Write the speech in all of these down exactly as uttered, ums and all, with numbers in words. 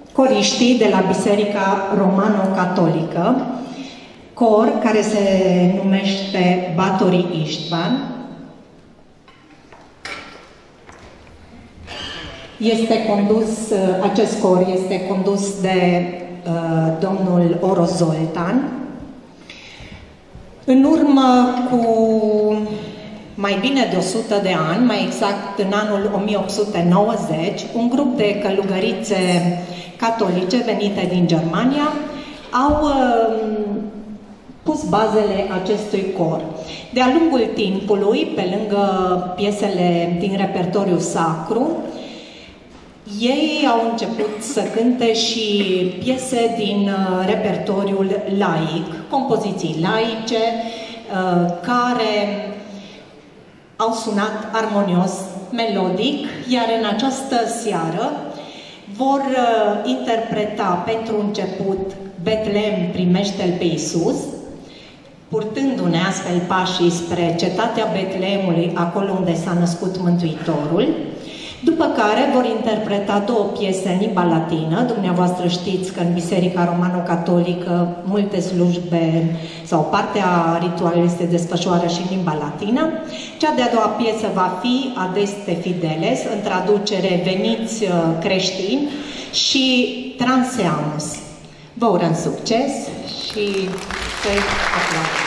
coriștii de la Biserica Romano-Catolică, cor care se numește Batorii Istvan. Este condus, acest cor este condus de uh, domnul Oro Zoltan. În urmă cu mai bine de o sută de ani, mai exact în anul o mie opt sute nouăzeci, un grup de călugărițe catolice venite din Germania au uh, pus bazele acestui cor. De-a lungul timpului, pe lângă piesele din repertoriu sacru, ei au început să cânte și piese din uh, repertoriul laic, compoziții laice, uh, care au sunat armonios, melodic, iar în această seară vor uh, interpreta pentru început Betlehem, primește-l pe Iisus, purtându-ne astfel pașii spre cetatea Betlehemului, acolo unde s-a născut Mântuitorul, după care vor interpreta două piese în limba latină. Dumneavoastră știți că în Biserica Romano-Catolică multe slujbe sau partea ritualului se desfășoară și în limba latină. Cea de-a doua piesă va fi Adeste Fideles, în traducere Veniți creștini, și Transeamus. Vă urăm succes și să-i aplaudăm.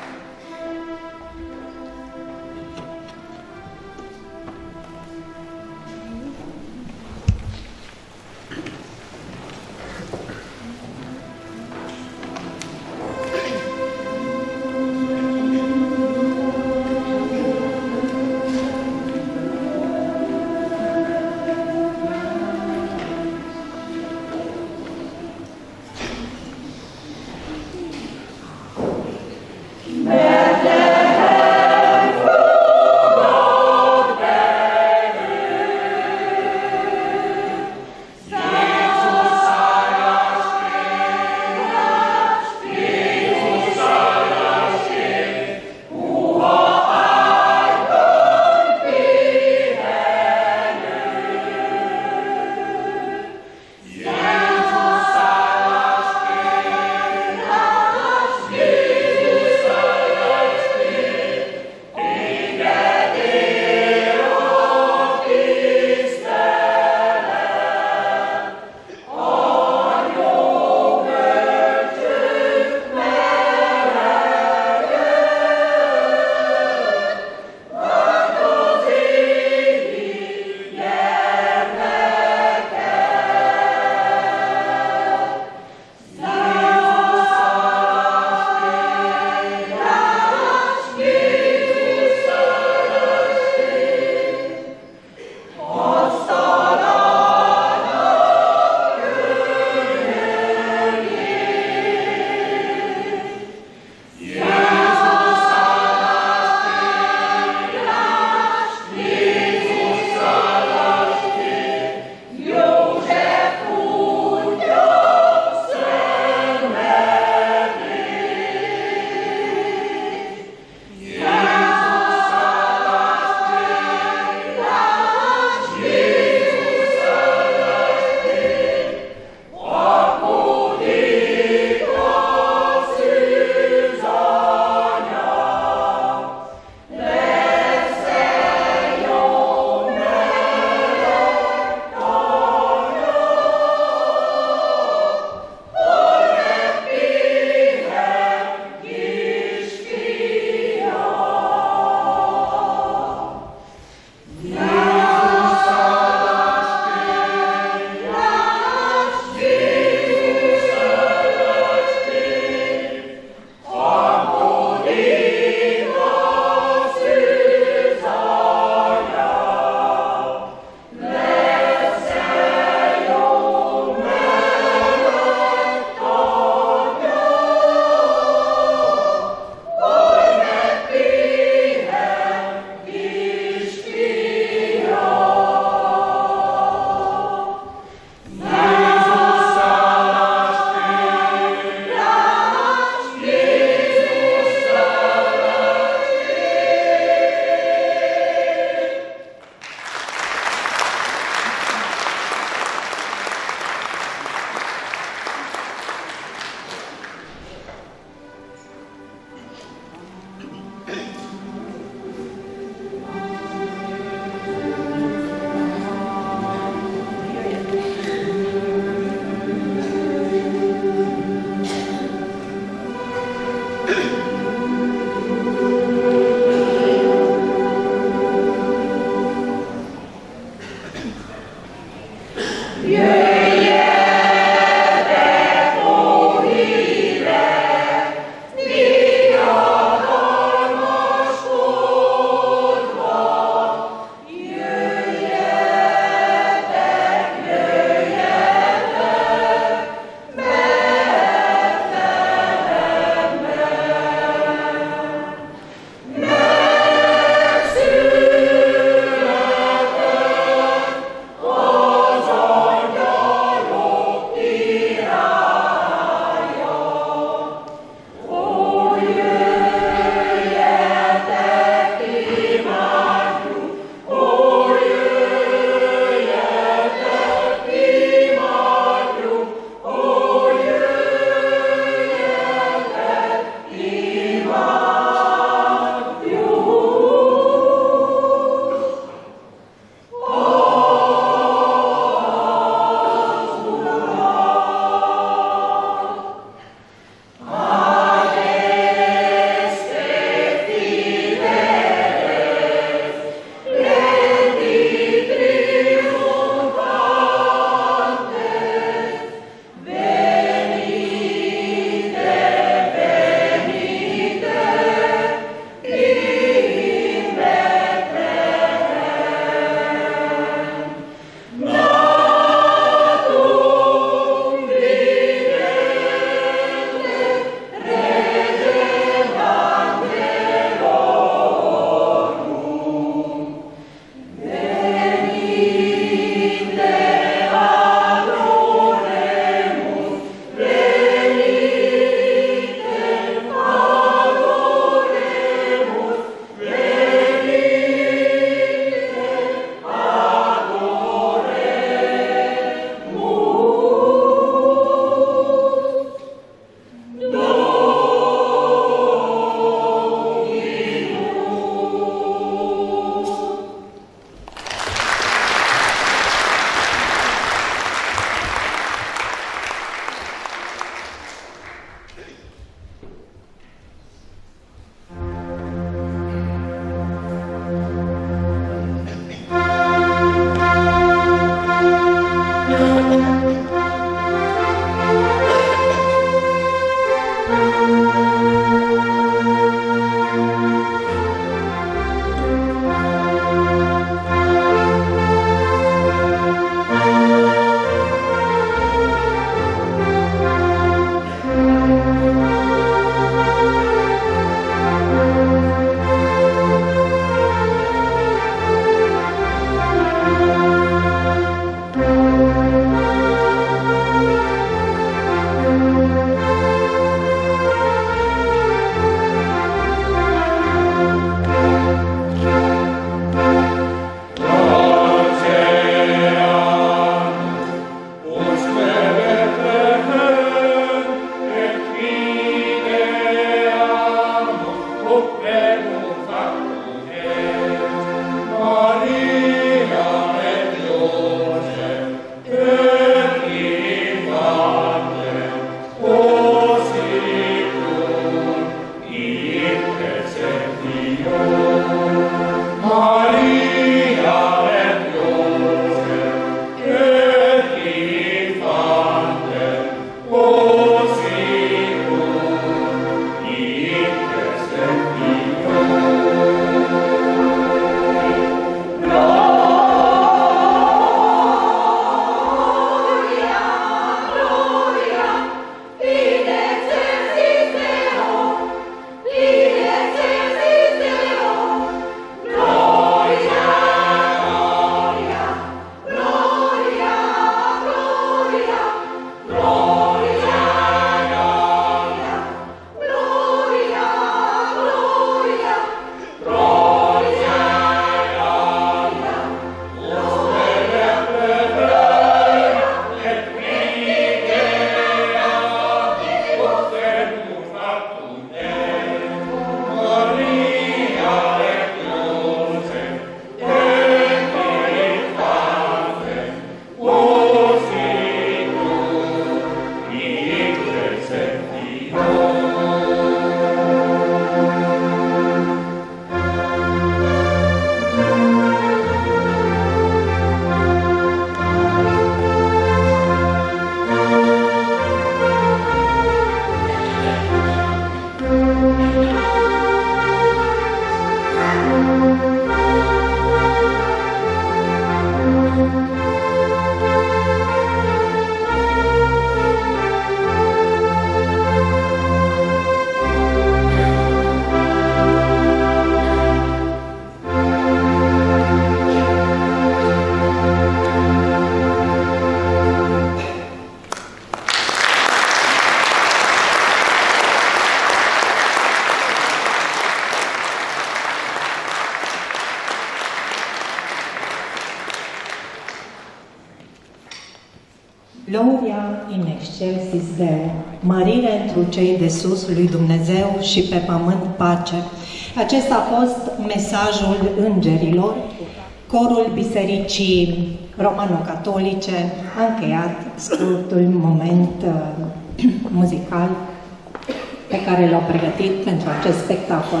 Gloria in excelsis Deo, mărire întru cei de sus lui Dumnezeu și pe pământ pace. Acesta a fost mesajul îngerilor. Corul Bisericii Romano-Catolice a încheiat scurtul moment uh, muzical pe care l-au pregătit pentru acest spectacol.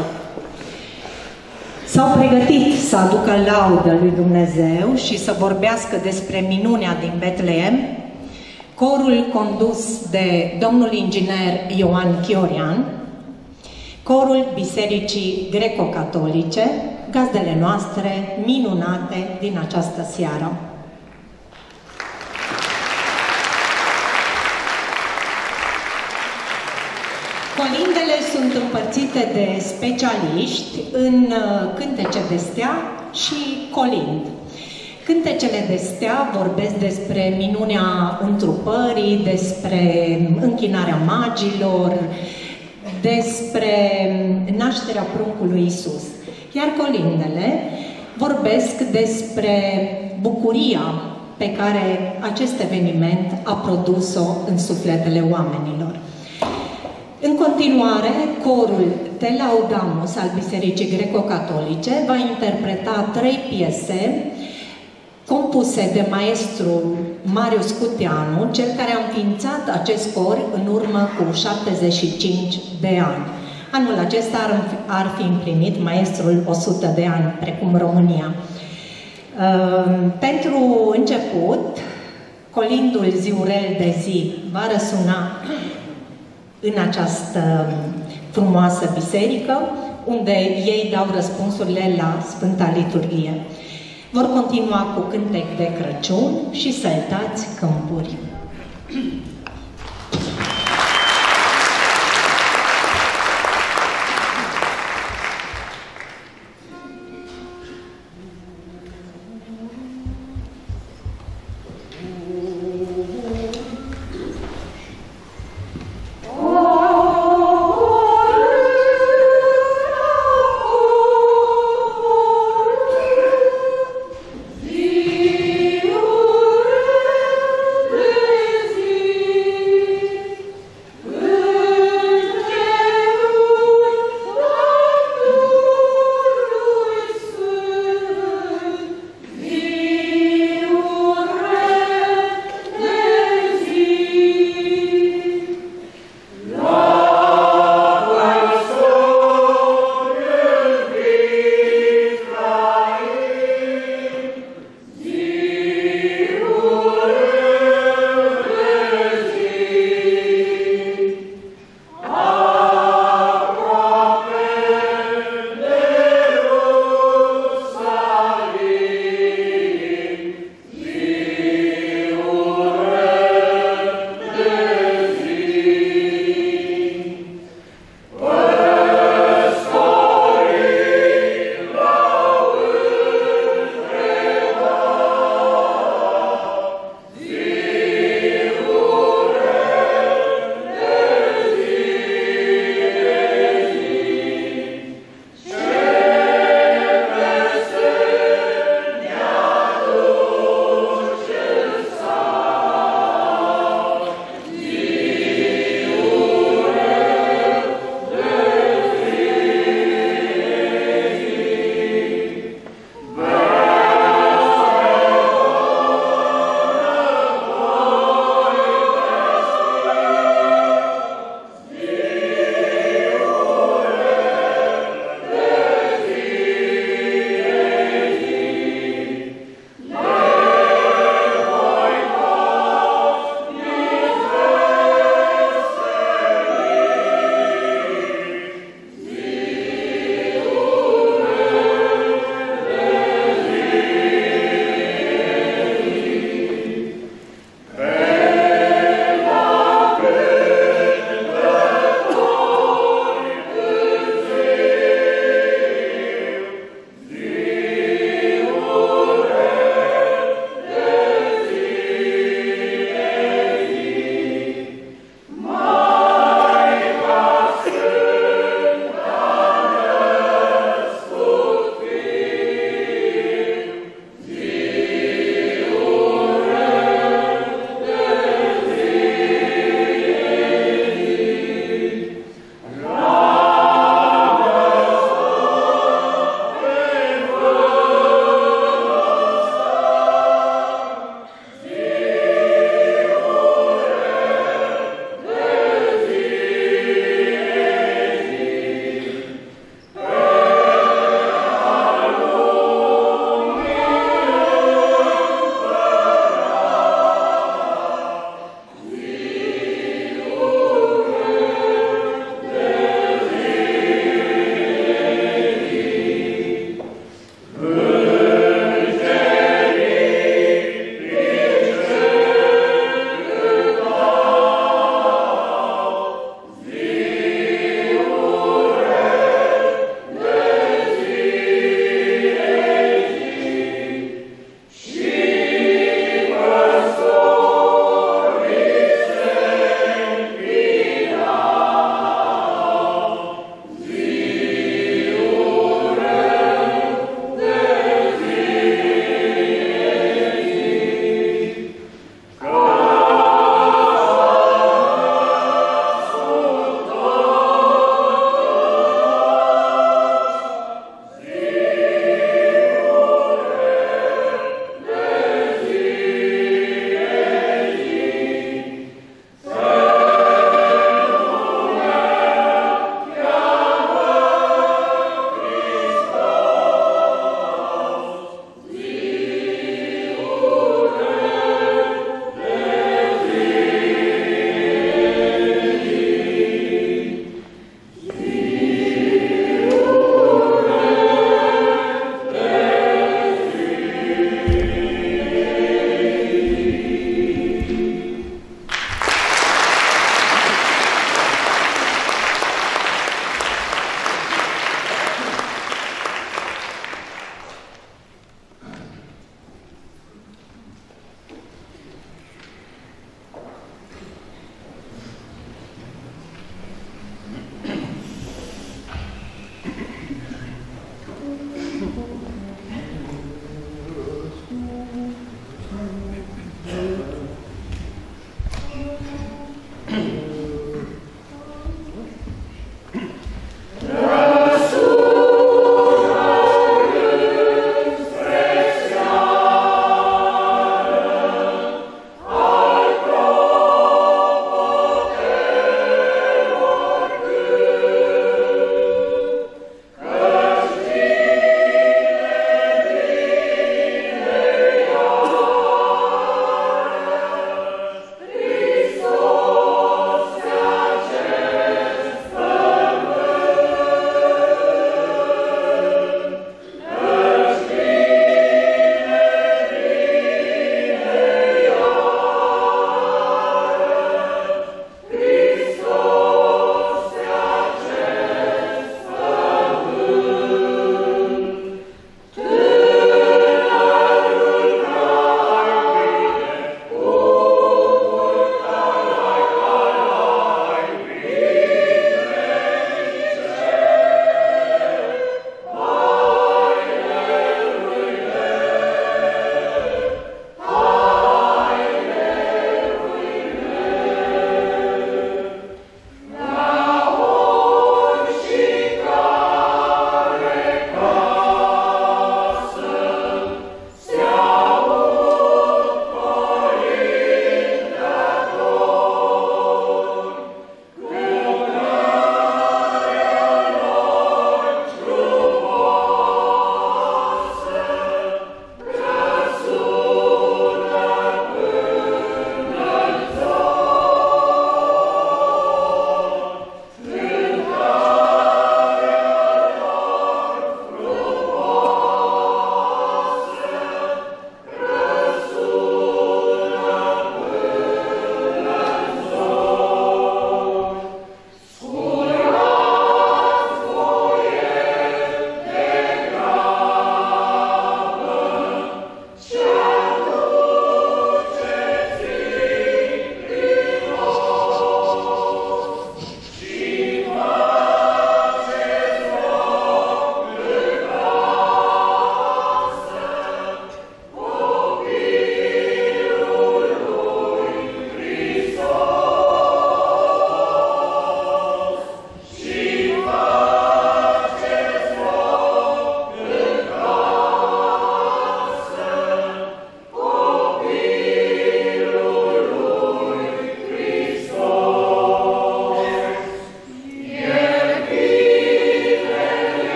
S-au pregătit să aducă laudă lui Dumnezeu și să vorbească despre minunea din Betleem. Corul condus de domnul inginer Ioan Chiorian, corul Bisericii Greco-Catolice, gazdele noastre minunate din această seară. Colindele sunt împărțite de specialiști în cântece de stea și colind. Cântecele de stea vorbesc despre minunea întrupării, despre închinarea magilor, despre nașterea pruncului Iisus. Iar colindele vorbesc despre bucuria pe care acest eveniment a produs-o în sufletele oamenilor. În continuare, corul Te Laudamus al Bisericii Greco-Catolice va interpreta trei piese compuse de maestrul Marius Cuteanu, cel care a înființat acest cor în urmă cu șaptezeci și cinci de ani. Anul acesta ar, ar fi împlinit maestrul o sută de ani, precum România. Uh, pentru început, colindul Ziurel de zi va răsuna în această frumoasă biserică, unde ei dau răspunsurile la Sfânta Liturghie. Vor continua cu cântec de Crăciun și Săltați câmpuri. See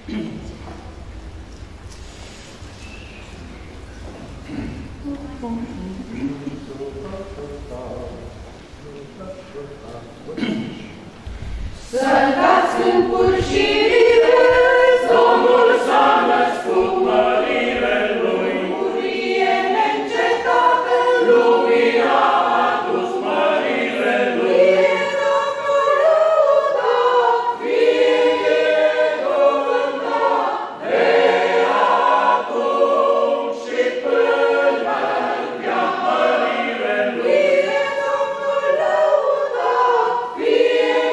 Să-l dați câmpul și râs, Domnul s-a născut, mărire Lui. Bucurie neîncetată, lumii a adus mărire Lui. Fie Domnul lăudat, fie cuvântat, de acum și până în veac mărire Lui. Fie Domnul lăudat, fie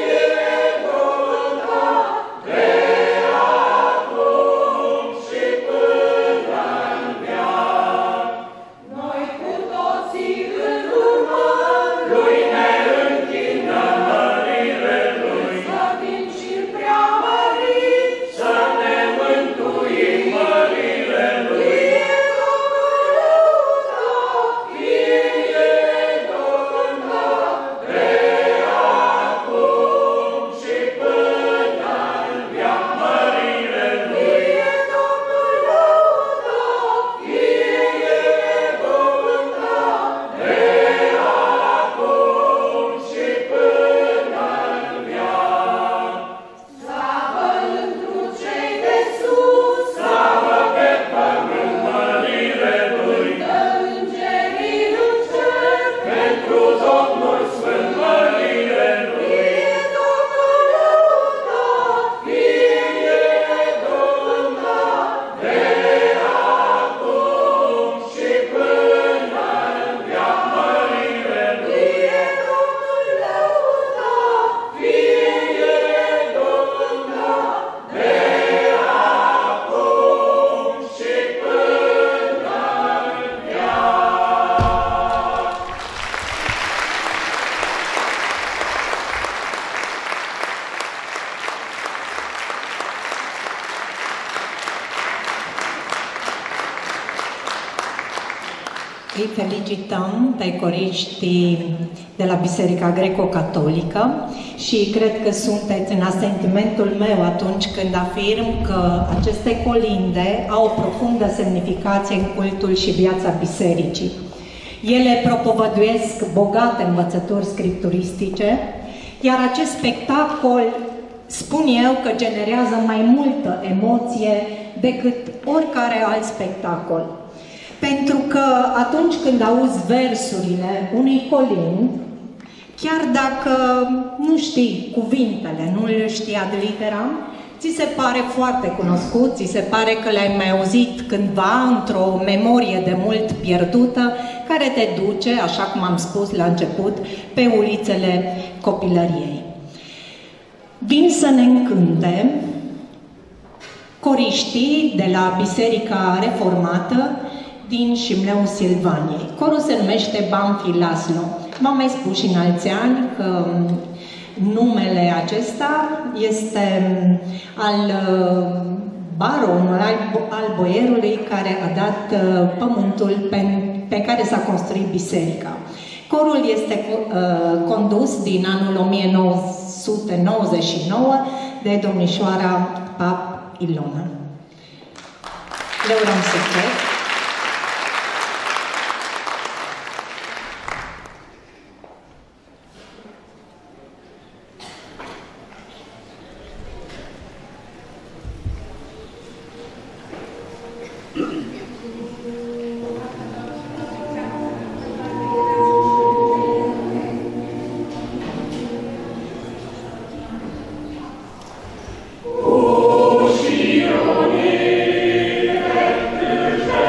Îi felicităm pe coriștii de la Biserica Greco-Catolică și cred că sunteți în asentimentul meu atunci când afirm că aceste colinde au o profundă semnificație în cultul și viața bisericii. Ele propovăduiesc bogate învățături scripturistice, iar acest spectacol, spun eu, că generează mai multă emoție decât oricare alt spectacol. Pentru că atunci când auzi versurile unui colind, chiar dacă nu știi cuvintele, nu le știi ad literam, ți se pare foarte cunoscut, ți se pare că le-ai mai auzit cândva într-o memorie de mult pierdută, care te duce, așa cum am spus la început, pe ulițele copilăriei. Vin să ne încânte coriștii de la Biserica Reformată din Șimleul Silvaniei. Corul se numește Banfi Laslo. V-am mai spus și în alți ani că numele acesta este al baronului, al boierului care a dat pământul pe, pe care s-a construit biserica. Corul este uh, condus din anul o mie nouă sute nouăzeci și nouă de domnișoara Pap Ilona. Le urăm succes! Oh,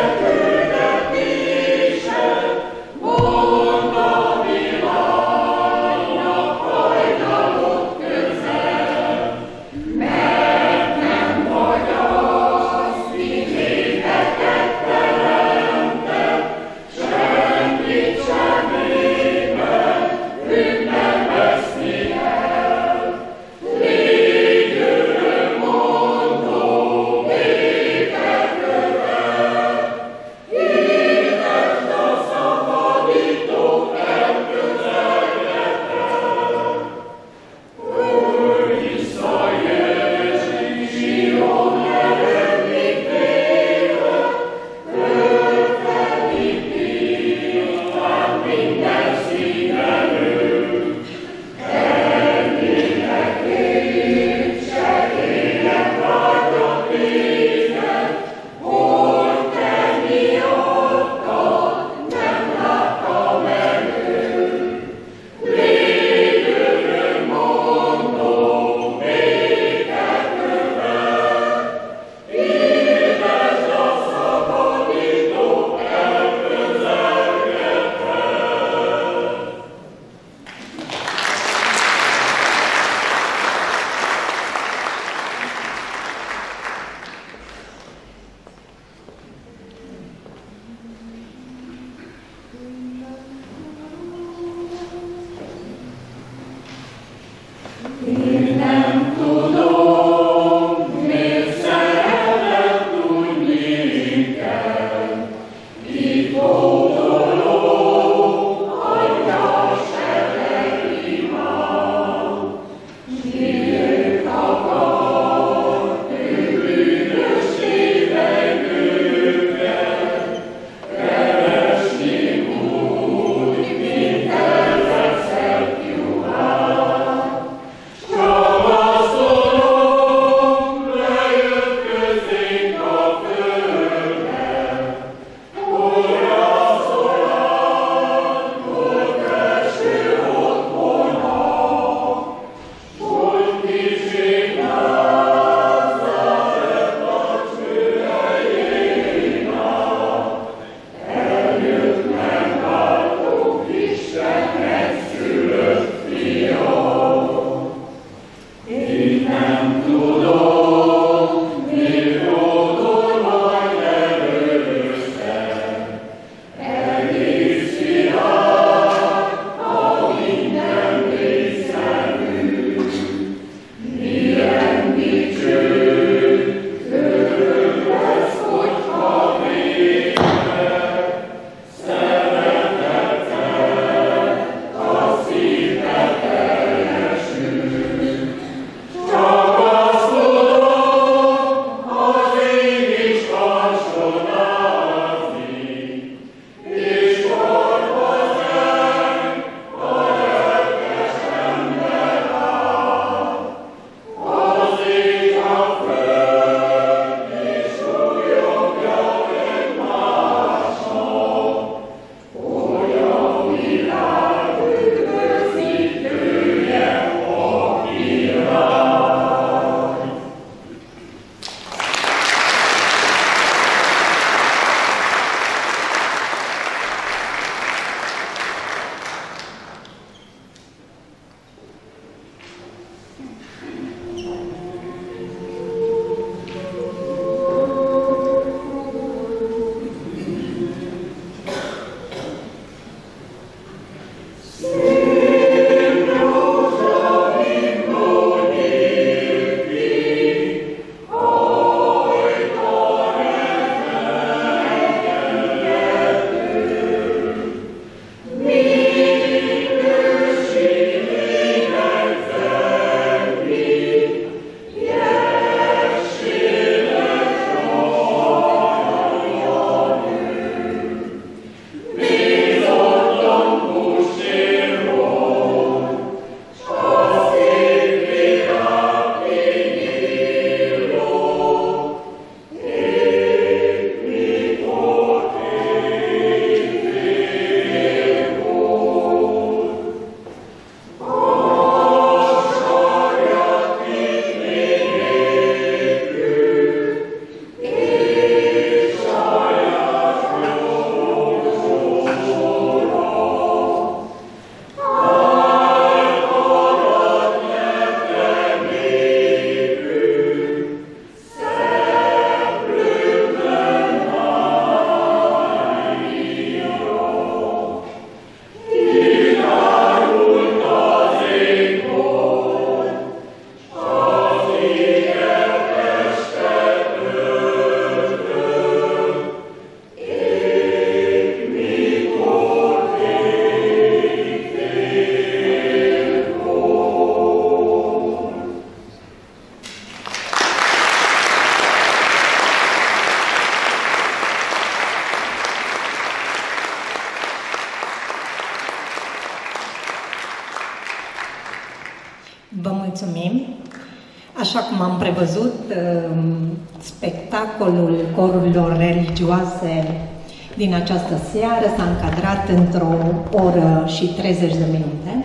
așa cum am prevăzut, spectacolul corurilor religioase din această seară s-a încadrat într-o oră și treizeci de minute.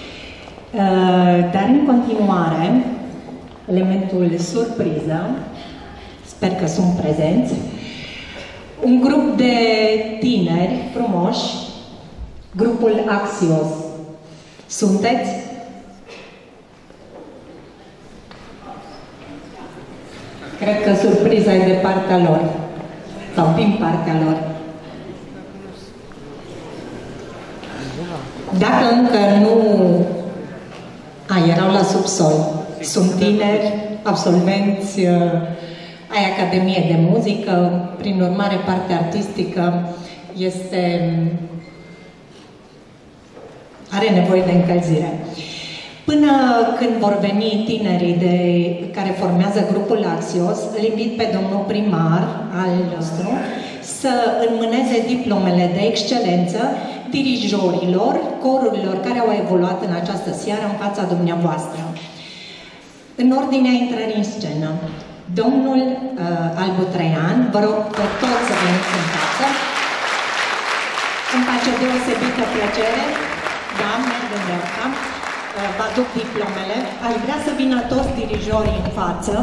Dar în continuare, elementul surpriză, sper că sunt prezenți, un grup de tineri frumoși, grupul Axios. Sunteți? Cred că surpriza e de partea lor, sau din partea lor. Dacă încă nu... A, erau la subsol. Sunt tineri, absolvenți ai Academie de Muzică, prin urmare partea artistică este... are nevoie de încălzire. Până când vor veni tinerii de, care formează grupul Axios, îl invit pe domnul primar al nostru să înmâneze diplomele de excelență dirijorilor, corurilor care au evoluat în această seară în fața dumneavoastră. În ordinea intrării în scenă, domnul uh, Albu Traian, vă rog pe toți să veniți în față. Îmi face deosebită plăcere, da, merg în dreapta, uh, vă aduc diplomele. Aș vrea să vină toți dirijorii în față.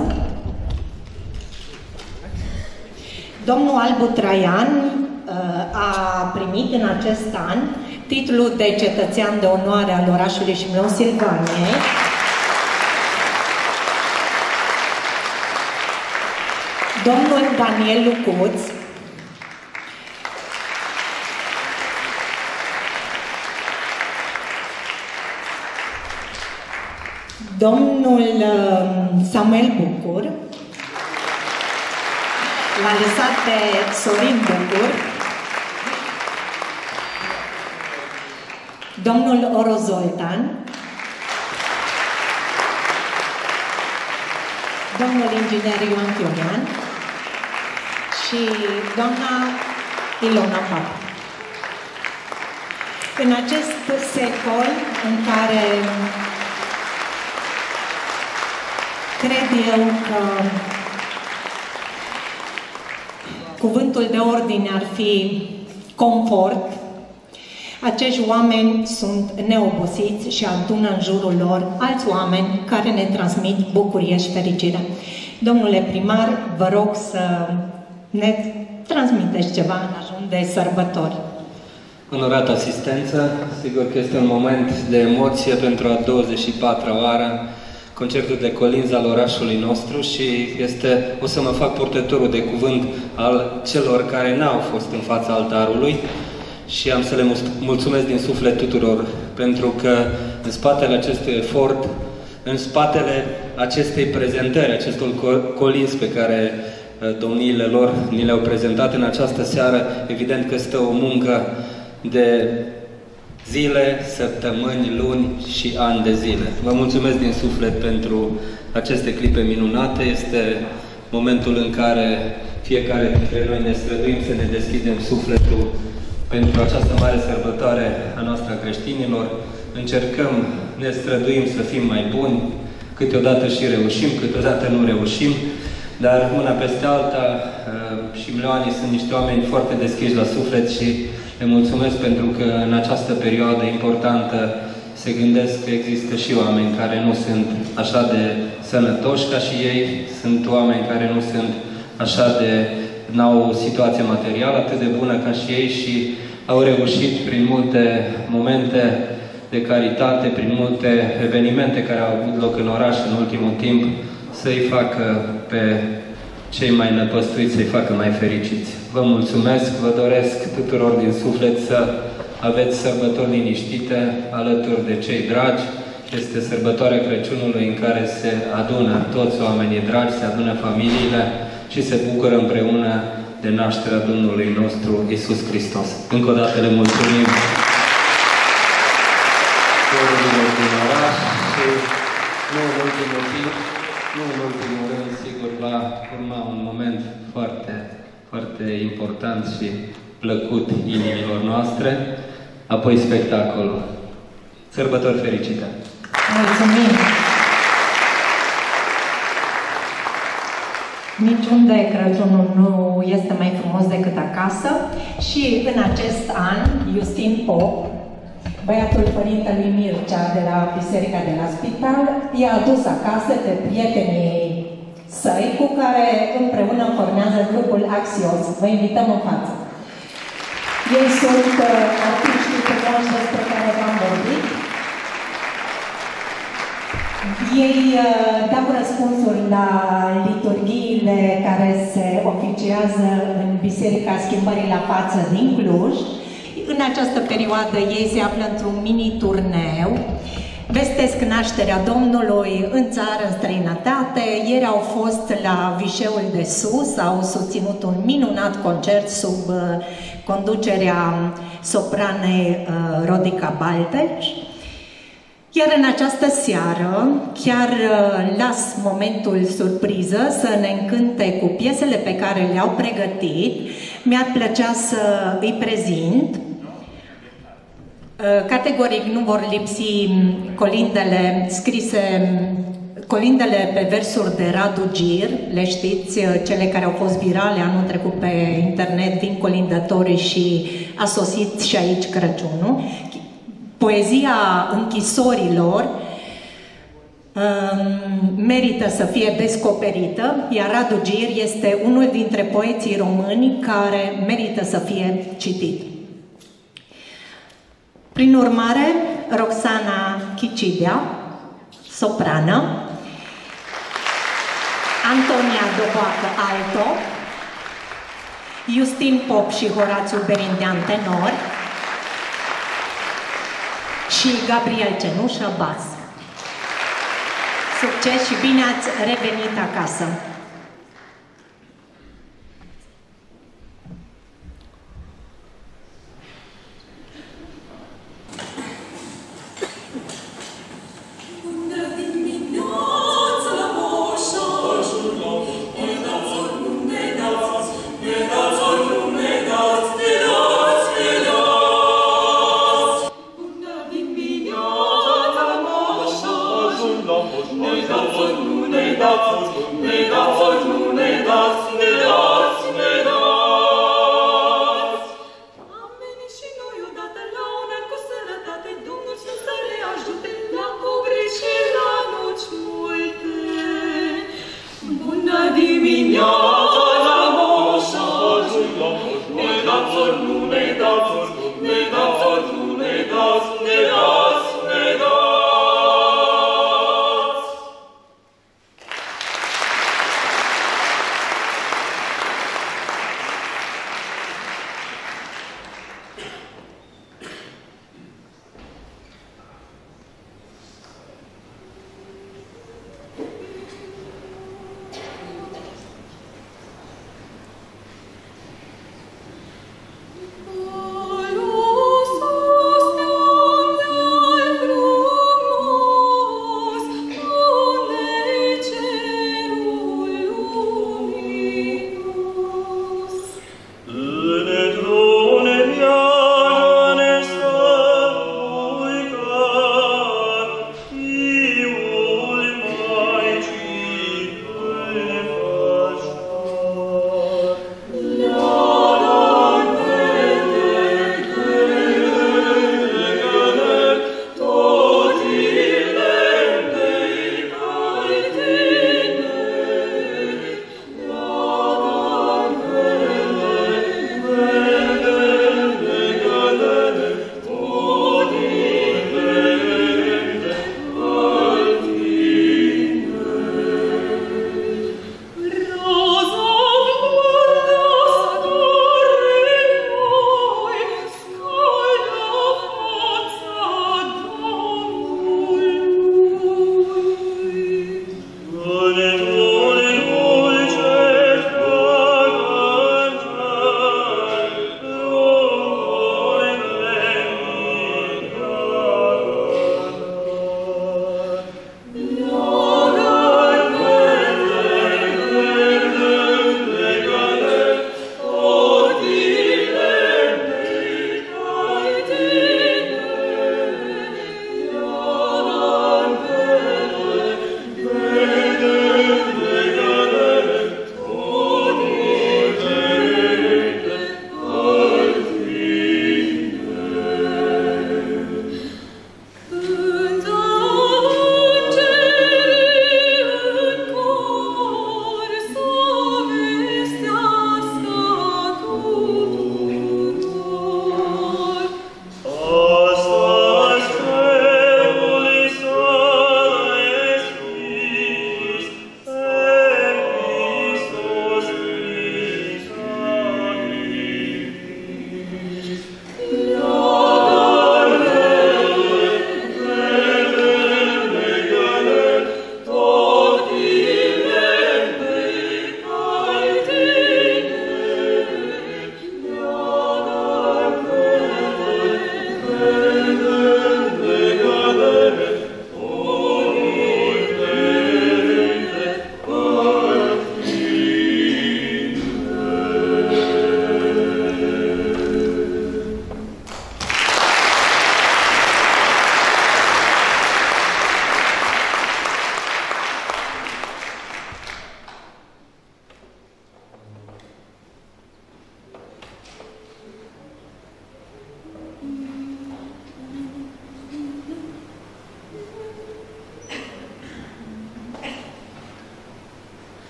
Domnul Albu Traian a primit în acest an titlul de cetățean de onoare al orașului Șimleon-Silvaniei. Domnul Daniel Lucuț domnul Samuel Bucur l-a lăsat pe Sorin Bucur, domnul Oro Zoltan, domnul inginer Ioan Chiorian și doamna Ilona Pap. În acest secol în care cred eu că cuvântul de ordine ar fi confort, acești oameni sunt neobosiți și adună în jurul lor alți oameni care ne transmit bucurie și fericire. Domnule primar, vă rog să ne transmiteți ceva în ajun de sărbători. Onorată asistență, sigur că este un moment de emoție pentru a douăzeci și patra oară, concertul de colinzi al orașului nostru și este, o să mă fac purtătorul de cuvânt al celor care n-au fost în fața altarului și am să le mulțumesc din suflet tuturor, pentru că în spatele acestui efort, în spatele acestei prezentări, acestor colinzi pe care domniile lor ni le-au prezentat în această seară, evident că stă o muncă de zile, săptămâni, luni și ani de zile. Vă mulțumesc din suflet pentru aceste clipe minunate. Este momentul în care fiecare dintre noi ne străduim să ne deschidem sufletul pentru această mare sărbătoare a noastră a creștinilor. Încercăm, ne străduim să fim mai buni, câteodată și reușim, câteodată nu reușim, dar una peste alta, șimleoanii sunt niște oameni foarte deschiși la suflet și le mulțumesc pentru că în această perioadă importantă se gândesc că există și oameni care nu sunt așa de sănătoși ca și ei, sunt oameni care nu sunt așa de... n-au o situație materială atât de bună ca și ei și au reușit prin multe momente de caritate, prin multe evenimente care au avut loc în oraș în ultimul timp, să-i facă pe cei mai năpăstuiți, să-i facă mai fericiți. Vă mulțumesc, vă doresc tuturor din suflet să aveți sărbători liniștite alături de cei dragi. Este sărbătoarea Crăciunului în care se adună toți oamenii dragi, se adună familiile și se bucură împreună de nașterea Domnului nostru Iisus Hristos. Încă o dată le mulțumim corurilor din oraș și nu în ultimul timp, nu în ultimul rând, sigur, va urma un moment foarte, foarte important și plăcut inimilor noastre, apoi spectacolul. Sărbători fericite! Mulțumim! Niciunde Crăciunul nu este mai frumos decât acasă și în acest an, Justin Pop, băiatul părintelui Mircea de la Biserica de la Spital, i-a adus acasă pe prietenii săi cu care împreună formează grupul Axios. Vă invităm în față. Ei sunt uh, artiștii frumoși despre care v-am vorbit. Ei uh, dau răspunsuri la liturghiile care se oficiază în Biserica Schimbării la Față din Cluj. În această perioadă ei se află într-un mini-turneu, vestesc nașterea Domnului în țară, în străinătate. Ieri au fost la Vișeul de Sus, au susținut un minunat concert sub uh, conducerea sopranei uh, Rodica Balteci. Iar în această seară, chiar uh, las momentul surpriză să ne încânte cu piesele pe care le-au pregătit. Mi-ar plăcea să îi prezint. Categoric nu vor lipsi colindele scrise, colindele pe versuri de Radu Gir, le știți, cele care au fost virale anul trecut pe internet, vin colindătorii și a sosit și aici Crăciunul. Poezia închisorilor um, merită să fie descoperită, iar Radu Gir este unul dintre poeții români care merită să fie citit. Prin urmare, Roxana Chicidea, soprană, Antonia Doboacă, alto, Justin Pop și Horațiu Berindean, tenor, și Gabriel Cenușă, bas. Succes și bine ați revenit acasă!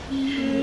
Amin.